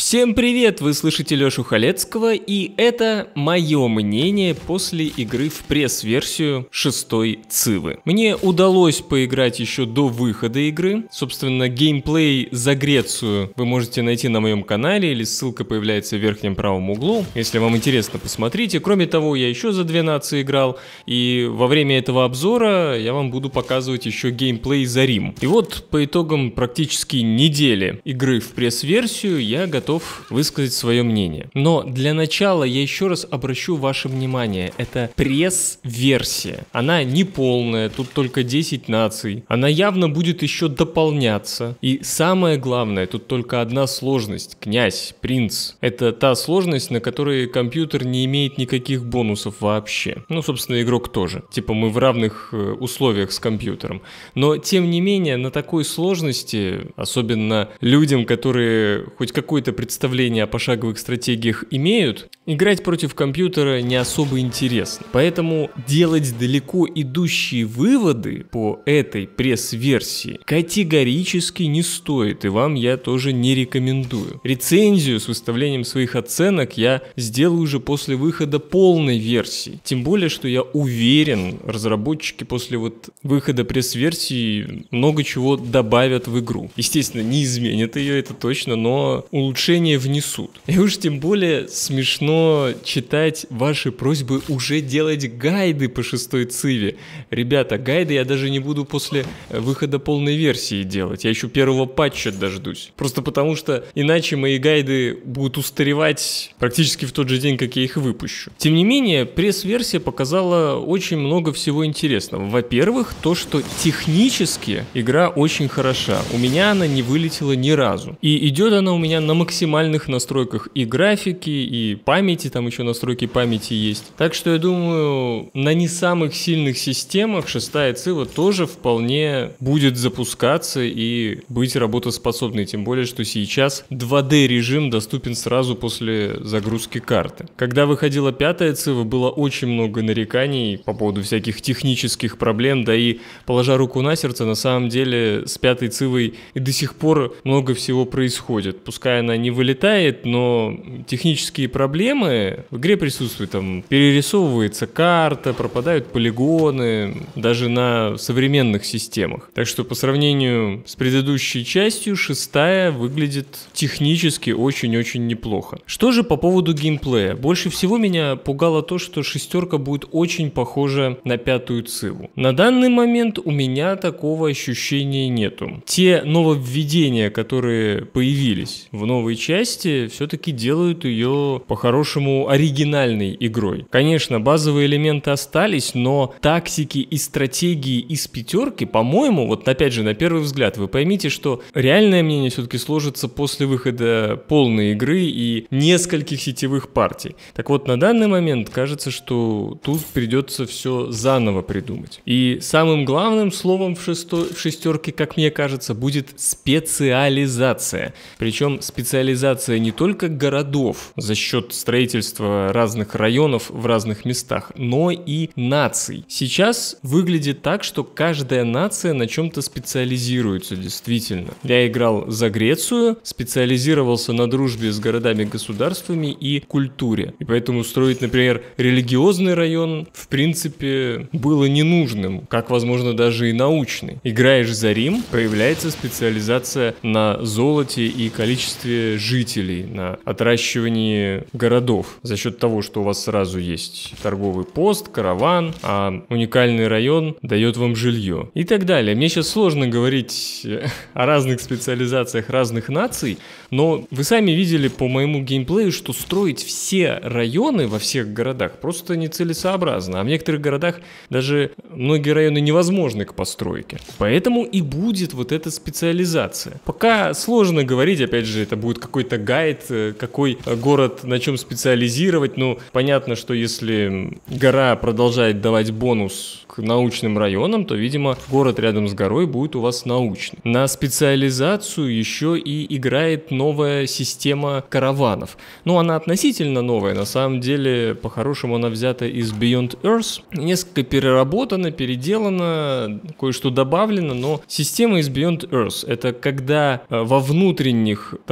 Всем привет! Вы слышите Лёшу Халецкого, и это мое мнение после игры в пресс-версию 6-й Цивы. Мне удалось поиграть еще до выхода игры. Собственно, геймплей за Грецию вы можете найти на моем канале, или ссылка появляется в верхнем правом углу. Если вам интересно, посмотрите. Кроме того, я еще за 2 нации играл, и во время этого обзора я вам буду показывать еще геймплей за Рим. И вот по итогам практически недели игры в пресс-версию я готов высказать свое мнение. Но для начала я еще раз обращу ваше внимание. Это пресс-версия. Она не полная, тут только 10 наций. Она явно будет еще дополняться. И самое главное, тут только одна сложность. Князь, принц. Это та сложность, на которой компьютер не имеет никаких бонусов вообще. Ну, собственно, игрок тоже. Типа мы в равных условиях с компьютером. Но, тем не менее, на такой сложности, особенно людям, которые хоть какой-то представления о пошаговых стратегиях имеют, играть против компьютера не особо интересно. Поэтому делать далеко идущие выводы по этой пресс-версии категорически не стоит, и вам я тоже не рекомендую. Рецензию с выставлением своих оценок я сделаю уже после выхода полной версии. Тем более, что я уверен, разработчики после выхода пресс-версии много чего добавят в игру. Естественно, не изменят ее, это точно, но улучшения внесут. И уж тем более смешно читать ваши просьбы уже делать гайды по 6-й Циве. Ребята, гайды я даже не буду после выхода полной версии делать. Я еще первого патча дождусь. Просто потому что иначе мои гайды будут устаревать практически в тот же день, как я их выпущу. Тем не менее, пресс-версия показала очень много всего интересного. Во-первых, то, что технически игра очень хороша. У меня она не вылетела ни разу. И идет она у меня на максимальных настройках и графики, и памяти, там еще настройки памяти есть. Так что я думаю, на не самых сильных системах 6-я Цива тоже вполне будет запускаться и быть работоспособной. Тем более, что сейчас 2D режим доступен сразу после загрузки карты. Когда выходила 5-я Цива, было очень много нареканий по поводу всяких технических проблем, да и, положа руку на сердце, на самом деле с 5-й Цивой и до сих пор много всего происходит. Пускай она не вылетает, но технические проблемы в игре присутствуют. Там перерисовывается карта, пропадают полигоны, даже на современных системах. Так что по сравнению с предыдущей частью, 6-я выглядит технически очень-очень неплохо. Что же по поводу геймплея? Больше всего меня пугало то, что 6-ка будет очень похожа на 5-ю Циву. На данный момент у меня такого ощущения нету. Те нововведения, которые появились в новой части, все-таки делают ее по-хорошему оригинальной игрой. Конечно, базовые элементы остались, но тактики и стратегии из 5-ки, по-моему, вот опять же, на первый взгляд, вы поймите, что реальное мнение все-таки сложится после выхода полной игры и нескольких сетевых партий. Так вот, на данный момент кажется, что тут придется все заново придумать. И самым главным словом в 6-ке, как мне кажется, будет специализация. Причем специализация не только городов за счет строительства разных районов в разных местах, но и наций. Сейчас выглядит так, что каждая нация на чем-то специализируется, действительно. Я играл за Грецию, специализировался на дружбе с городами-государствами и культуре. И поэтому строить, например, религиозный район, в принципе, было ненужным, как, возможно, даже и научный. Играешь за Рим, появляется специализация на золоте и количестве жителей, на отращивании городов, за счет того, что у вас сразу есть торговый пост, караван, а уникальный район дает вам жилье и так далее. Мне сейчас сложно говорить о разных специализациях разных наций, но вы сами видели по моему геймплею, что строить все районы во всех городах просто нецелесообразно, а в некоторых городах даже многие районы невозможны к постройке. Поэтому и будет вот эта специализация. Пока сложно говорить, опять же, это будет какой-то гайд, какой город на чем специализировать. Ну, понятно, что если гора продолжает давать бонус к научным районам, то, видимо, город рядом с горой будет у вас научный. На специализацию еще и играет новая система караванов. Ну, она относительно новая, на самом деле, по-хорошему она взята из Beyond Earth. Несколько переработана, переделана, кое-что добавлено, но система из Beyond Earth — это когда во внутренних торговых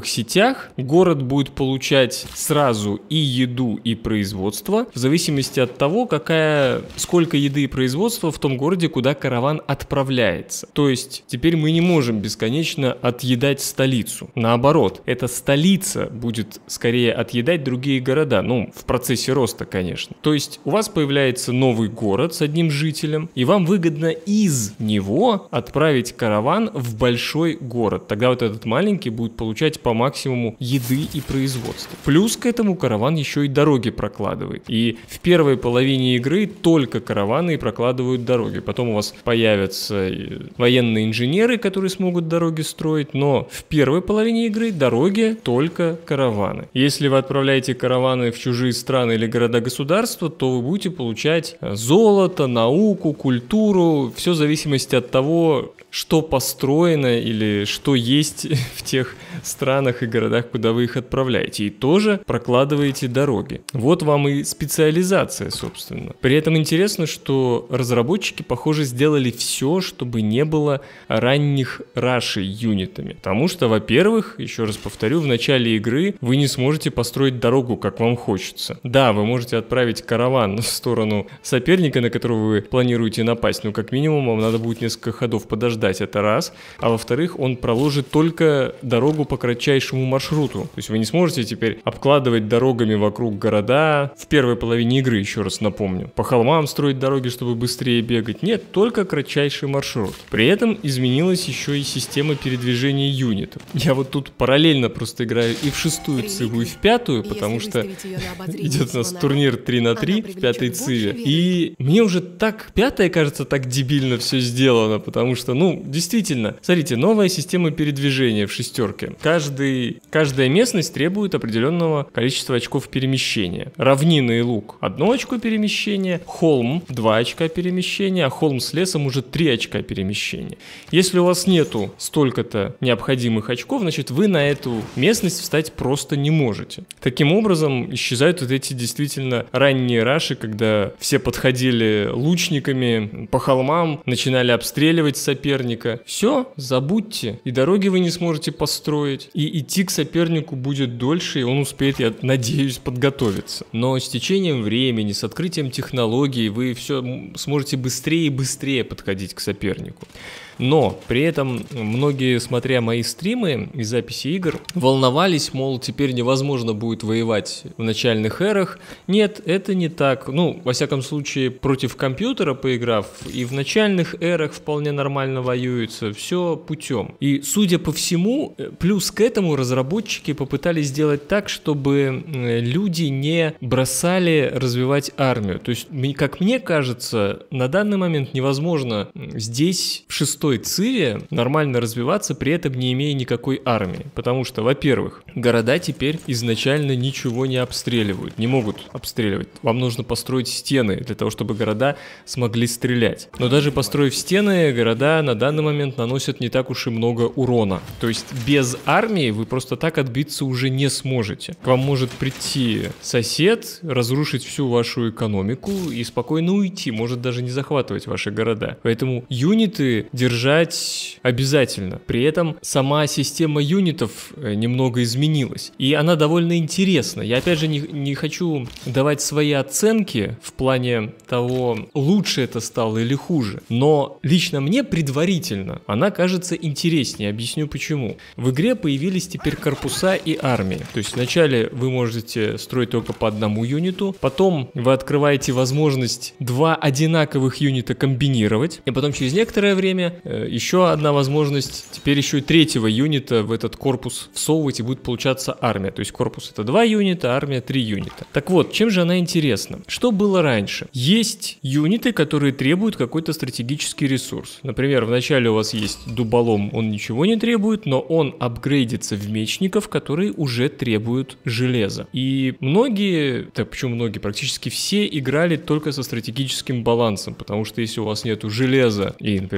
сетях город будет получать сразу и еду, и производство, в зависимости от того, сколько еды и производства в том городе, куда караван отправляется. То есть теперь мы не можем бесконечно отъедать столицу. Наоборот, эта столица будет скорее отъедать другие города, в процессе роста, конечно. То есть у вас появляется новый город с одним жителем, и вам выгодно из него отправить караван в большой город. Тогда вот этот маленький будет получать по максимуму еды и производства. Плюс к этому караван еще и дороги прокладывает. И в первой половине игры только караваны и прокладывают дороги. Потом у вас появятся военные инженеры, которые смогут дороги строить, но в первой половине игры дороги только караваны. Если вы отправляете караваны в чужие страны или города-государства, то вы будете получать золото, науку, культуру, все в зависимости от того, что построено или что есть в тех странах и городах, куда вы их отправляете. И тоже прокладываете дороги. Вот вам и специализация, собственно. При этом интересно, что разработчики, похоже, сделали все, чтобы не было ранних рашей юнитами. Потому что, во-первых, еще раз повторю, в начале игры вы не сможете построить дорогу, как вам хочется. Да, вы можете отправить караван в сторону соперника, на которого вы планируете напасть, но как минимум вам надо будет несколько ходов подождать, это раз. А во-вторых, он проложит только дорогу по кратчайшему маршруту. То есть вы не сможете теперь обкладывать дорогами вокруг города в первой половине игры, еще раз напомню. По холмам строить дороги, чтобы быстрее бегать. Нет, только кратчайший маршрут. При этом изменилась еще и система передвижения юнитов. Я вот тут параллельно просто играю и в 6-ю циву, и в 5-ю, потому что идет у нас турнир 3-3 в 5-й циве. И мне уже так 5-я, кажется, так дебильно все сделано, потому что, действительно, смотрите, новая система передвижения в 6-ке. Каждая местность требует определенного количества очков перемещения. Равнина и луг — 1 очко перемещения, холм — 2 очка перемещения, а холм с лесом уже 3 очка перемещения. Если у вас нету столько-то необходимых очков, значит, вы на эту местность встать просто не можете. Таким образом, исчезают вот эти действительно ранние раши, когда все подходили лучниками по холмам, начинали обстреливать соперника. Все, забудьте. И дороги вы не сможете построить, и идти к сопернику будет дольше, и он успеет, я надеюсь, подготовиться. Но с течением времени, с открытием технологий вы все сможете быстрее и быстрее подходить к сопернику. Но при этом многие, смотря мои стримы и записи игр, волновались, мол, теперь невозможно будет воевать в начальных эрах. Нет, это не так. Во всяком случае, против компьютера поиграв, и в начальных эрах вполне нормально воюется. Все путем. И, судя по всему, плюс к этому разработчики попытались сделать так, чтобы люди не бросали развивать армию. То есть, как мне кажется, на данный момент невозможно здесь, в 6-й циве, нормально развиваться, при этом не имея никакой армии. Потому что, во-первых, города теперь изначально ничего не обстреливают, не могут обстреливать. Вам нужно построить стены для того, чтобы города смогли стрелять. Но даже построив стены, города на данный момент наносят не так уж и много урона. То есть без армии вы просто так отбиться уже не сможете. К вам может прийти сосед, разрушить всю вашу экономику и спокойно уйти, может даже не захватывать ваши города. Поэтому юниты держать обязательно. При этом сама система юнитов немного изменилась. И она довольно интересна. Я опять же не хочу давать свои оценки в плане того, лучше это стало или хуже. Но лично мне предварительно она кажется интереснее. Объясню почему. В игре появились теперь корпуса и армии. То есть вначале вы можете строить только по одному юниту. Потом вы открываете возможность 2 одинаковых юнита комбинировать. И потом через некоторое время еще одна возможность, теперь еще и 3-го юнита в этот корпус всовывать, и будет получаться армия. То есть корпус — это 2 юнита, армия — 3 юнита. Так вот, чем же она интересна? Что было раньше? Есть юниты, которые требуют какой-то стратегический ресурс. Например, вначале у вас есть дуболом, он ничего не требует, но он апгрейдится в мечников, которые уже требуют железа. И почему многие, практически все играли только со стратегическим балансом, потому что если у вас нету железа и, например, лошадей,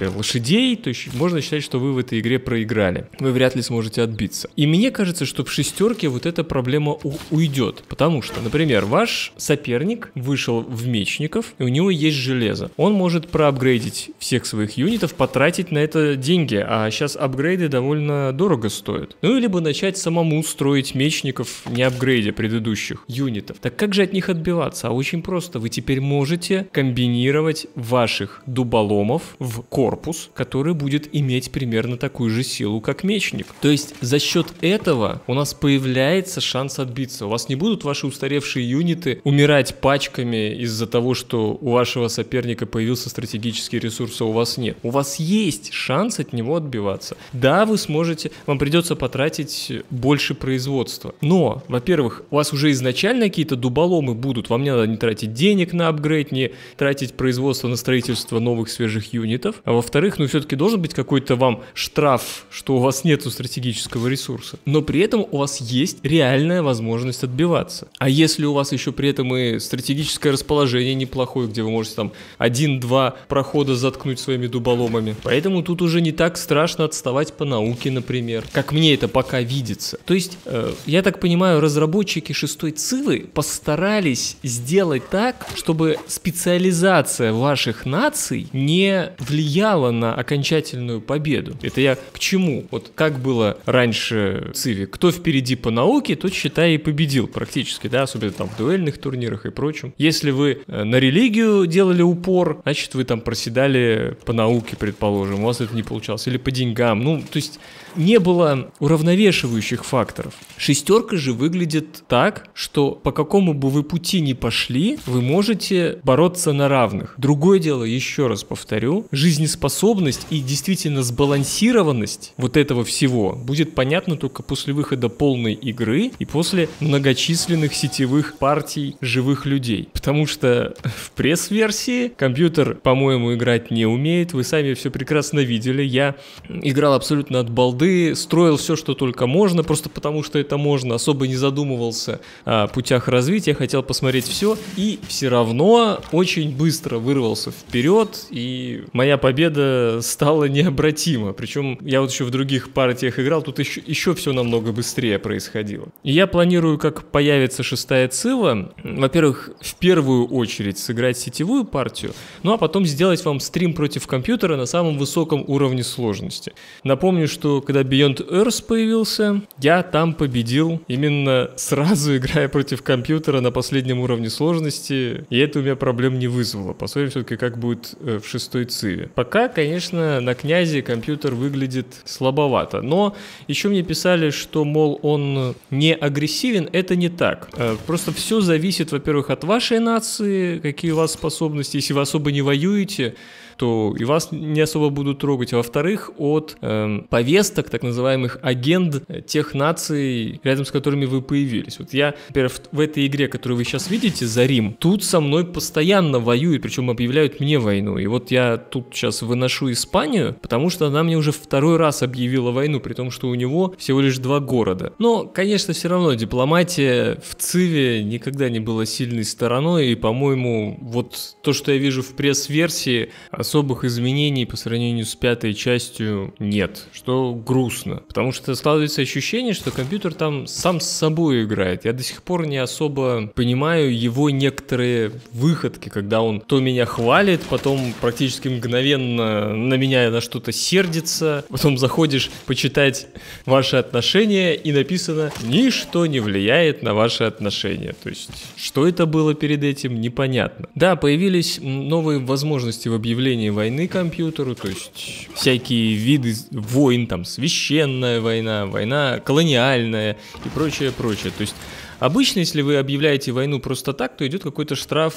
идей, то есть можно считать, что вы в этой игре проиграли. Вы вряд ли сможете отбиться. И мне кажется, что в шестерке вот эта проблема уйдет, потому что, например, ваш соперник вышел в мечников, и у него есть железо. Он может проапгрейдить всех своих юнитов, потратить на это деньги, а сейчас апгрейды довольно дорого стоят. Ну, либо начать самому строить мечников, не апгрейдя предыдущих юнитов. Так как же от них отбиваться? А очень просто. Вы теперь можете комбинировать ваших дуболомов в корпус, который будет иметь примерно такую же силу, как мечник. То есть за счет этого у нас появляется шанс отбиться. У вас не будут ваши устаревшие юниты умирать пачками из-за того, что у вашего соперника появился стратегический ресурс, а у вас нет. У вас есть шанс от него отбиваться. Да, вы сможете, вам придется потратить больше производства. Но, во-первых, у вас уже изначально какие-то дуболомы будут, вам не надо не тратить денег на апгрейд, не тратить производство на строительство новых свежих юнитов. А во-вторых, ну все-таки должен быть какой-то вам штраф, что у вас нету стратегического ресурса. Но при этом у вас есть реальная возможность отбиваться. А если у вас еще при этом и стратегическое расположение неплохое, где вы можете там 1-2 прохода заткнуть своими дуболомами. Поэтому тут уже не так страшно отставать по науке, например, как мне это пока видится. То есть, я так понимаю, разработчики шестой Цивы постарались сделать так, чтобы специализация ваших наций не влияла на окончательную победу. Это я к чему? Вот как было раньше в Циве. Кто впереди по науке, тот, считай, и победил практически, да, особенно там в дуэльных турнирах и прочем. Если вы на религию делали упор, значит, вы там проседали по науке, предположим, у вас это не получалось, или по деньгам. Ну, то есть не было уравновешивающих факторов. Шестерка же выглядит так, что по какому бы вы пути ни пошли, вы можете бороться на равных. Другое дело, еще раз повторю, жизнеспособность и действительно сбалансированность вот этого всего будет понятна только после выхода полной игры и после многочисленных сетевых партий живых людей. Потому что в пресс-версии компьютер, по-моему, играть не умеет. Вы сами все прекрасно видели. Я играл абсолютно от балды, строил все, что только можно, просто потому что это можно, особо не задумывался о путях развития, хотел посмотреть все, и все равно очень быстро вырвался вперед, и моя победа стала необратима. Причем я вот еще в других партиях играл, тут еще все намного быстрее происходило. И я планирую, как появится шестая Цива, во-первых, в первую очередь сыграть сетевую партию, ну а потом сделать вам стрим против компьютера на самом высоком уровне сложности. Напомню, что когда Beyond Earth появился, я там победил именно сразу, играя против компьютера на последнем уровне сложности, и это у меня проблем не вызвало. Посмотрим все-таки, как будет в шестой Циве. Пока, конечно, на князе компьютер выглядит слабовато, но еще мне писали, что, мол, он не агрессивен, это не так. Просто все зависит, во-первых, от вашей нации, какие у вас способности. Если вы особо не воюете, то и вас не особо будут трогать. А во-вторых, от повесток, так называемых агент тех наций, рядом с которыми вы появились. Вот я, например, в этой игре, которую вы сейчас видите, за Рим, тут со мной постоянно воюют, причем объявляют мне войну. И вот я тут сейчас выношу Испанию, потому что она мне уже второй раз объявила войну, при том, что у него всего лишь 2 города. Но, конечно, все равно дипломатия в Циве никогда не была сильной стороной, и, по-моему, вот то, что я вижу в пресс-версии, особых изменений по сравнению с 5-й частью нет, что грустно, потому что складывается ощущение, что компьютер там сам с собой играет. Я до сих пор не особо понимаю его некоторые выходки, когда он то меня хвалит, потом практически мгновенно на меня на что-то сердится, потом заходишь почитать ваши отношения и написано «Ничто не влияет на ваши отношения». То есть, что это было перед этим, непонятно. Да, появились новые возможности в объявлении войны компьютеру, то есть всякие виды войн, там священная война, война колониальная и прочее, прочее. То есть обычно, если вы объявляете войну просто так, то идет какой-то штраф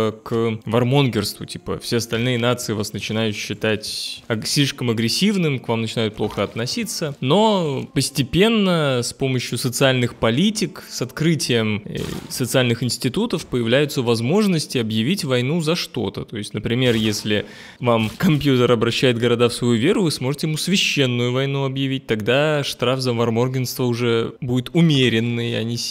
к вармонгерству, типа все остальные нации вас начинают считать слишком агрессивным, к вам начинают плохо относиться, но постепенно с помощью социальных политик, с открытием социальных институтов появляются возможности объявить войну за что-то. То есть, например, если вам компьютер обращает города в свою веру, вы сможете ему священную войну объявить, тогда штраф за вармонгерство уже будет умеренный, а не сильный.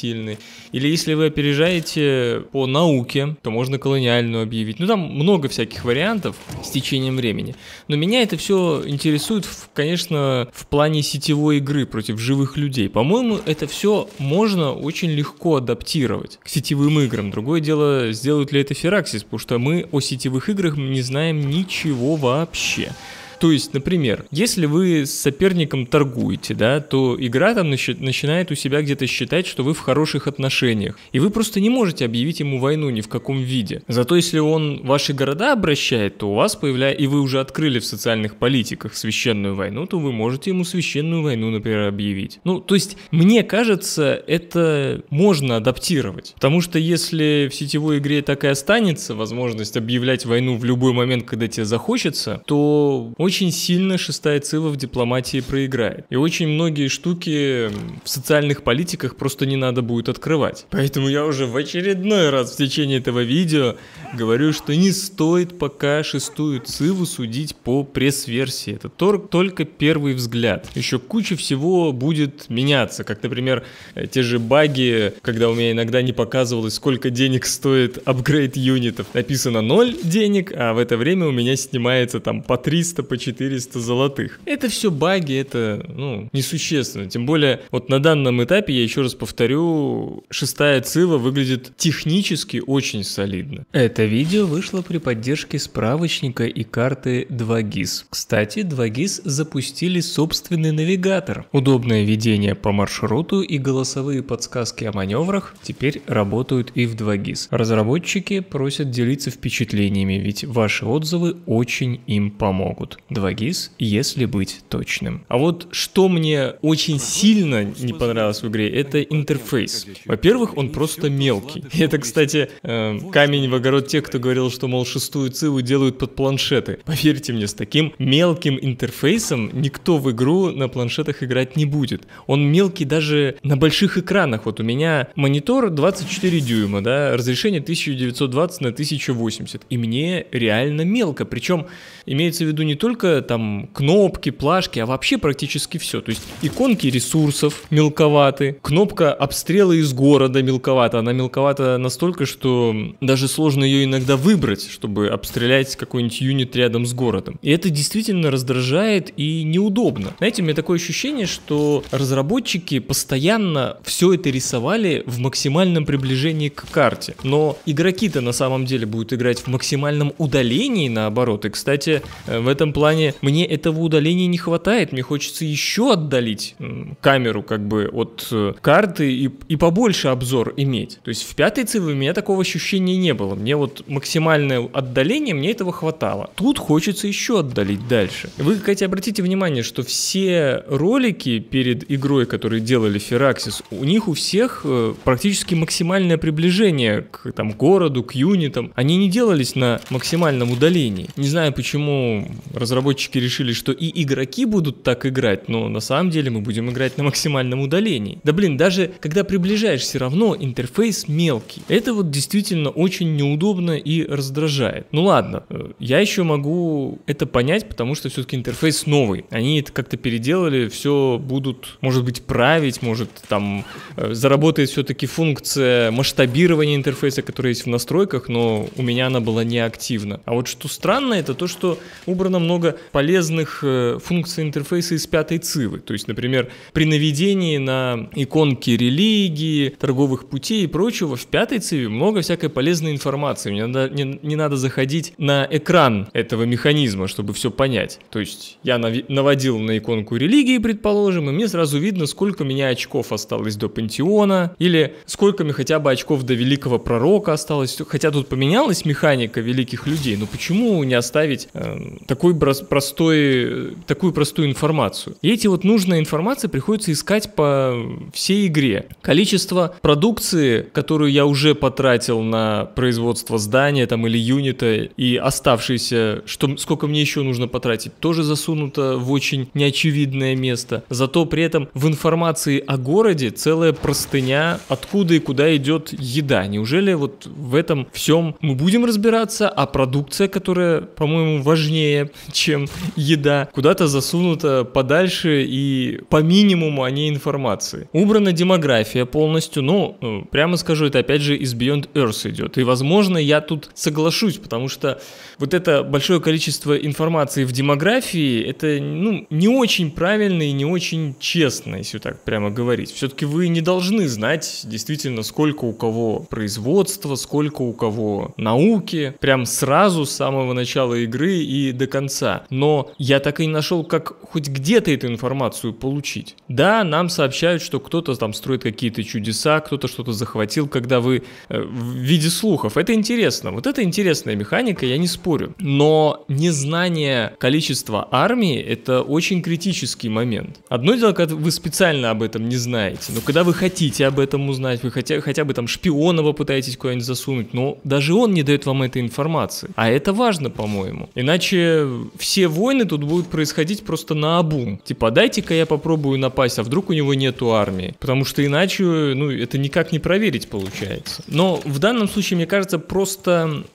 Или если вы опережаете по науке, то можно колониальную объявить. Ну, там много всяких вариантов с течением времени. Но меня это все интересует, конечно, в плане сетевой игры против живых людей. По-моему, это все можно очень легко адаптировать к сетевым играм. Другое дело, сделают ли это Firaxis, потому что мы о сетевых играх не знаем ничего вообще. То есть, например, если вы с соперником торгуете, да, то игра там начинает у себя где-то считать, что вы в хороших отношениях. И вы просто не можете объявить ему войну ни в каком виде. Зато если он ваши города обращает, то у вас появляется, и вы уже открыли в социальных политиках священную войну, то вы можете ему священную войну, например, объявить. Ну, то есть, мне кажется, это можно адаптировать. Потому что если в сетевой игре так и останется возможность объявлять войну в любой момент, когда тебе захочется, то очень сильно шестая цива в дипломатии проиграет. И очень многие штуки в социальных политиках просто не надо будет открывать. Поэтому я уже в очередной раз в течение этого видео говорю, что не стоит пока шестую циву судить по пресс-версии. Это только первый взгляд. Еще куча всего будет меняться. Как, например, те же баги, когда у меня иногда не показывалось, сколько денег стоит апгрейд юнитов. Написано 0 денег, а в это время у меня снимается там по 300, по 400 золотых. Это все баги, это, несущественно. Тем более, вот на данном этапе, я еще раз повторю, шестая цива выглядит технически очень солидно. Это видео вышло при поддержке справочника и карты 2GIS. Кстати, 2GIS запустили собственный навигатор. Удобное ведение по маршруту и голосовые подсказки о маневрах теперь работают и в 2GIS. Разработчики просят делиться впечатлениями, ведь ваши отзывы очень им помогут. 2GIS, если быть точным. А вот что мне очень сильно не понравилось в игре, это интерфейс. Во-первых, он просто мелкий. Это, кстати, камень в огород тех, кто говорил, что, мол, шестую циву делают под планшеты. Поверьте мне, с таким мелким интерфейсом никто в игру на планшетах играть не будет. Он мелкий даже на больших экранах. Вот у меня монитор 24 дюйма, да, разрешение 1920 на 1080. И мне реально мелко. Причем имеется в виду не только там кнопки, плашки, а вообще практически все. То есть иконки ресурсов мелковаты, кнопка обстрела из города мелковата. Она мелковата настолько, что даже сложно ее иногда выбрать, чтобы обстрелять какой-нибудь юнит рядом с городом. И это действительно раздражает и неудобно. Знаете, у меня такое ощущение, что разработчики постоянно все это рисовали в максимальном приближении к карте. Но игроки-то на самом деле будут играть в максимальном удалении, наоборот. И, кстати, в этом плане мне этого удаления не хватает. Мне хочется еще отдалить камеру как бы от карты и побольше обзор иметь. То есть в пятой циве у меня такого ощущения не было. Мне вот максимальное отдаление, мне этого хватало. Тут хочется еще отдалить дальше. Вы, кстати, обратите внимание, что все ролики перед игрой, которые делали Firaxis, у них у всех практически максимальное приближение к там, городу, к юнитам. Они не делались на максимальном удалении. Не знаю, почему разработчики решили, что и игроки будут так играть, но на самом деле мы будем играть на максимальном удалении. Да блин, даже когда приближаешь, все равно интерфейс мелкий. Это вот действительно очень неудобно и раздражает. Ну ладно, я еще могу это понять, потому что все-таки интерфейс новый. Они это как-то переделали, все будут, может быть, править, может там заработает все-таки функция масштабирования интерфейса, которая есть в настройках, но у меня она была неактивна. А вот что странно, это то, что убрано много полезных функций интерфейса из пятой цивы. То есть, например, при наведении на иконки религии, торговых путей и прочего, в пятой циве много всякой полезной информации. Мне не надо заходить на экран этого механизма, чтобы все понять. То есть, я наводил на иконку религии, предположим, и мне сразу видно, сколько у меня очков осталось до пантеона, или сколько мне хотя бы очков до великого пророка осталось. Хотя тут поменялась механика великих людей, но почему не оставить такую простую информацию? И эти вот нужная информация приходится искать по всей игре. Количество продукции, которую я уже потратил на производство здания там, или юнита, и оставшиеся, сколько мне еще нужно потратить, тоже засунуто в очень неочевидное место. Зато при этом в информации о городе целая простыня, откуда и куда идет еда. Неужели вот в этом всем мы будем разбираться, а продукция, которая, по-моему, важнее, чем еда, куда-то засунута подальше и по минимуму о ней информации. Убрана демография полностью, ну, прямо скажу, это опять же из Beyond Earth идет. И, возможно, я тут соглашусь, потому что вот это большое количество информации в демографии, это, ну, не очень правильно и не очень честно, если так прямо говорить. Все-таки вы не должны знать действительно, сколько у кого производства, сколько у кого науки, прям сразу с самого начала игры и до конца. Но я так и не нашел, как хоть где-то эту информацию получить. Да, нам сообщают, что кто-то там строит какие-то чудеса, кто-то что-то захватил, когда вы в виде слухов. Это интересно. Вот это интересная механика, я не спорю. Но незнание количества армии — это очень критический момент. Одно дело, когда вы специально об этом не знаете, но когда вы хотите об этом узнать, вы хотя бы там шпиона попытаетесь куда-нибудь засунуть, но даже он не дает вам этой информации. А это важно, по-моему. Иначе все войны тут будут происходить просто наобум. Типа, дайте-ка я попробую напасть, а вдруг у него нету армии. Потому что иначе, ну, это никак не проверить получается. Но в данном случае, мне кажется, просто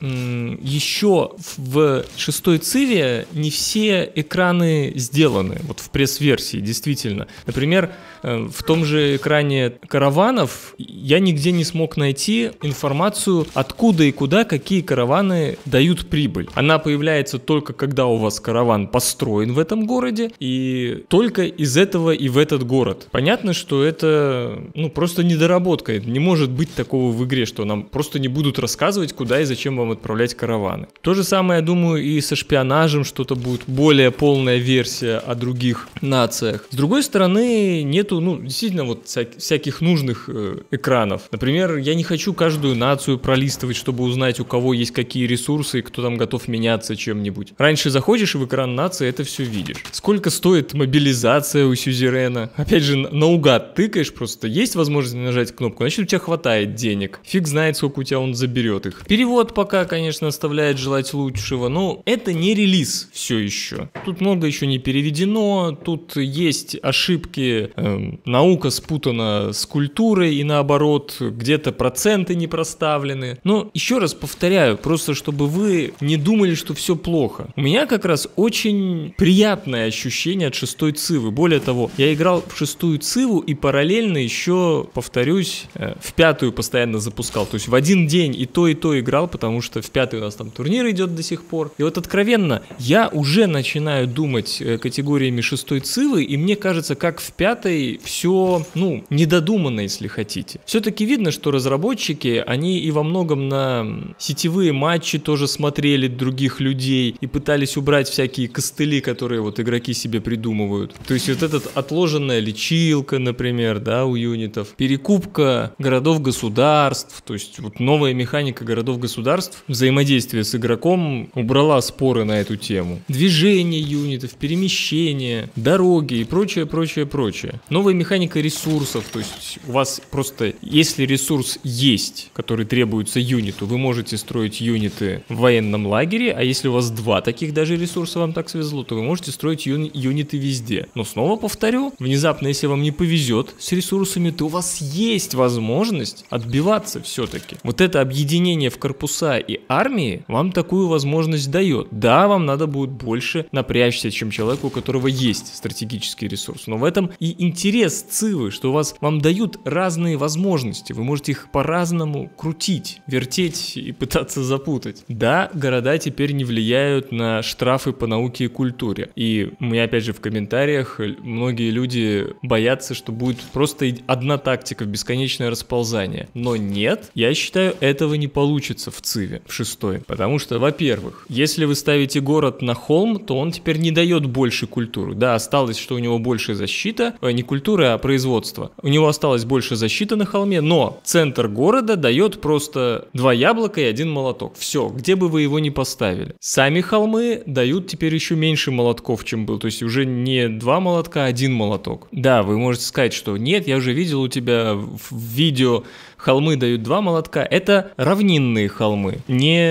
еще в 6-й Циве не все экраны сделаны. Вот в пресс-версии, действительно. Например, в том же экране караванов я нигде не смог найти информацию, откуда и куда какие караваны дают прибыль. Она появляется только когда у вас караван построен в этом городе, и только из этого и в этот город. Понятно, что это, ну, просто недоработка. Не может быть такого в игре, что нам просто не будут рассказывать, куда и зачем вам отправлять караваны. То же самое, я думаю, и со шпионажем что-то будет более полная версия о других нациях. С другой стороны, нету, ну, действительно, вот всяких нужных экранов. Например, я не хочу каждую нацию пролистывать, чтобы узнать, у кого есть какие ресурсы и кто там готов меняться чем-нибудь. Раньше заходишь в экран нации, это все видишь. Сколько стоит мобилизация у сюзерена? Опять же, наугад тыкаешь, просто есть возможность нажать кнопку, значит, у тебя хватает денег. Фиг знает, сколько у тебя он заберет их. Перевод пока, конечно, оставляет желать лучшего, но это не релиз все еще. Тут много еще не переведено, тут есть ошибки, наука спутана с культурой и наоборот, где-то проценты не проставлены. Но еще раз повторяю, просто чтобы вы не думали, что все плохо. У меня как раз очень приятное ощущение от 6-й Цивы. Более того, я играл в 6-ю Циву и параллельно еще, повторюсь, в 5-ю постоянно запускал. То есть в один день и то играл, потому что в 5-й у нас там турнир идет до сих пор. И вот откровенно, я уже начинаю думать категориями 6-й Цивы, и мне кажется, как в 5-й все, ну, недодуманно, если хотите. Все-таки видно, что разработчики, они и во многом на сетевые матчи тоже смотрели других людей и пытались убрать всякие костыли, которые вот игроки себе придумывают. То есть вот эта отложенная лечилка, например, да, у юнитов, перекупка городов-государств, то есть вот новая механика городов-государств, взаимодействие с игроком убрала споры на эту тему. Движение юнитов, перемещение, дороги и прочее. Новая механика ресурсов, то есть у вас просто, если ресурс есть, который требуется юниту, вы можете строить юниты в военном лагере, а если у вас 2 таких даже ресурса вам так свезло, то вы можете строить юниты везде. Но снова повторю, внезапно, если вам не повезет с ресурсами, то у вас есть возможность отбиваться все-таки. Вот это объединение в корпуса и армии вам такую возможность дает. Да, вам надо будет больше напрячься, чем человеку, у которого есть стратегический ресурс. Но в этом и интерес Цивы, что вам дают разные возможности. Вы можете их по-разному крутить, вертеть и пытаться запутать. Да, города теперь не влияют на штрафы по науке и культуре. И у меня опять же в комментариях многие люди боятся, что будет просто одна тактика в бесконечное расползание. Но нет, я считаю, этого не получится в Циве, в 6-й. Потому что, во-первых, если вы ставите город на холм, то он теперь не дает больше культуры. Да, осталось, что у него больше защита, не культура, а производство. У него осталось больше защиты на холме, но центр города дает просто 2 яблока и 1 молоток. Все, где бы вы его ни поставили. Сами холмы дают теперь еще меньше молотков, чем был. То есть уже не 2 молотка, а 1 молоток. Да, вы можете сказать, что нет, я уже видел у тебя в видео холмы дают 2 молотка, это равнинные холмы.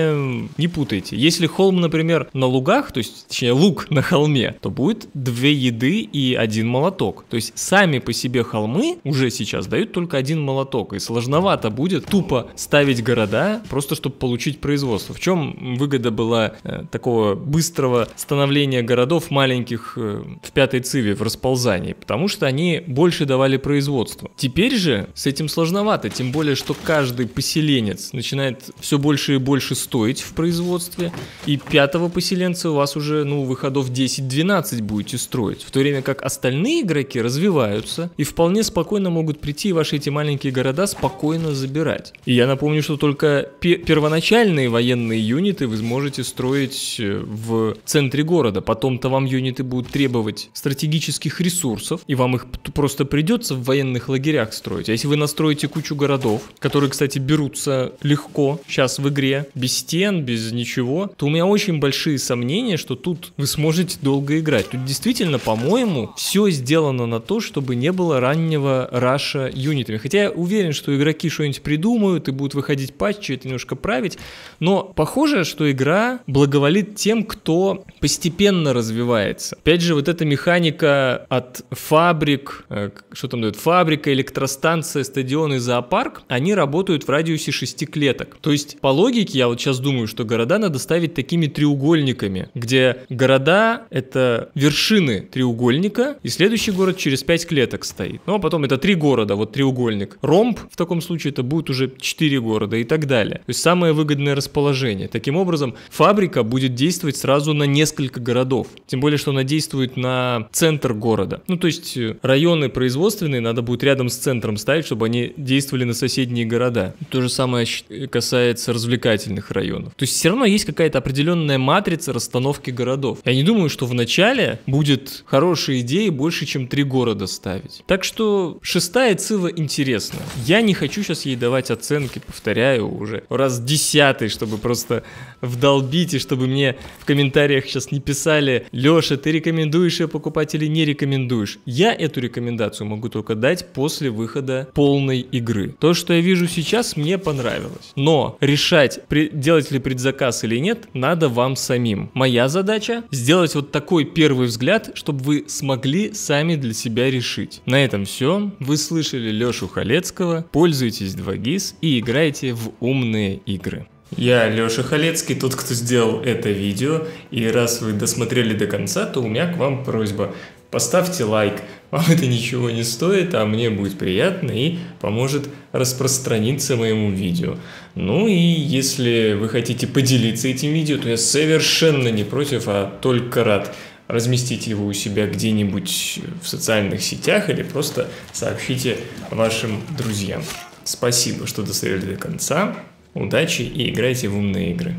Не путайте. Если холм, например, на лугах, то есть, точнее, луг на холме, то будет 2 еды и 1 молоток. То есть сами по себе холмы уже сейчас дают только 1 молоток. И сложновато будет тупо ставить города, просто чтобы получить производство. В чем выгода была такого быстрого становления городов маленьких в 5-й циве, в расползании? Потому что они больше давали производства. Теперь же с этим сложновато, тем более, что каждый поселенец начинает все больше и больше стоить в производстве, и 5-го поселенца у вас уже, вы ходов 10-12 будете строить, в то время как остальные игроки развиваются и вполне спокойно могут прийти и ваши эти маленькие города спокойно забирать. И я напомню, что только первоначальные военные юниты вы сможете строить в центре города, потом-то вам юниты будут требовать стратегических ресурсов, и вам их просто придется в военных лагерях строить. А если вы настроите кучу городов, которые, кстати, берутся легко сейчас в игре, без стен, без ничего, то у меня очень большие сомнения, что тут вы сможете долго играть. Тут действительно, по-моему, все сделано на то, чтобы не было раннего раша юнитами. Хотя я уверен, что игроки что-нибудь придумают и будут выходить патчи, это немножко править, но похоже, что игра благоволит тем, кто постепенно развивается. Опять же, вот эта механика от фабрик, что там дает, фабрика, электростанция, стадион и зоопарк, они работают в радиусе 6 клеток. То есть, по логике, я вот сейчас думаю, что города надо ставить такими треугольниками, где города — это вершины треугольника, и следующий город через 5 клеток стоит. Ну, а потом это 3 города, вот треугольник. Ромб, в таком случае, это будет уже 4 города и так далее. То есть, самое выгодное расположение. Таким образом, фабрика будет действовать сразу на несколько городов. Тем более, что она действует на центр города. Ну, то есть, районы производственные надо будет рядом с центром ставить, чтобы они действовали на соседние города. То же самое касается развлекательных районов. То есть все равно есть какая-то определенная матрица расстановки городов. Я не думаю, что в начале будет хорошая идея больше, чем 3 города ставить. Так что 6-я цива интересна. Я не хочу сейчас ей давать оценки, повторяю уже раз 10-й, чтобы просто вдолбить, и чтобы мне в комментариях сейчас не писали: Леша, ты рекомендуешь ее покупать или не рекомендуешь. Я эту рекомендацию могу только дать после выхода полной игры. То, что я вижу сейчас, мне понравилось. Но решать, делать ли предзаказ или нет, надо вам самим. Моя задача — сделать вот такой первый взгляд, чтобы вы смогли сами для себя решить. На этом все. Вы слышали Лешу Халецкого. Пользуйтесь 2GIS и играйте в умные игры. Я Леша Халецкий, тот, кто сделал это видео. И раз вы досмотрели до конца, то у меня к вам просьба. Поставьте лайк, вам это ничего не стоит, а мне будет приятно и поможет распространиться моему видео. Ну и если вы хотите поделиться этим видео, то я совершенно не против, а только рад разместить его у себя где-нибудь в социальных сетях или просто сообщите вашим друзьям. Спасибо, что досмотрели до конца. Удачи и играйте в умные игры.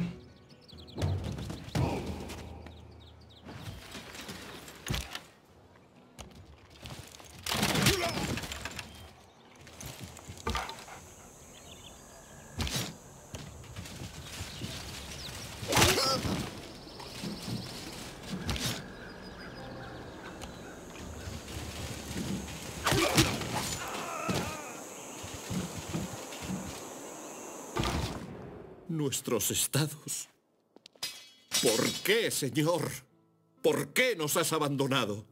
Nuestros estados. ¿Por qué, Señor? ¿Por qué nos has abandonado?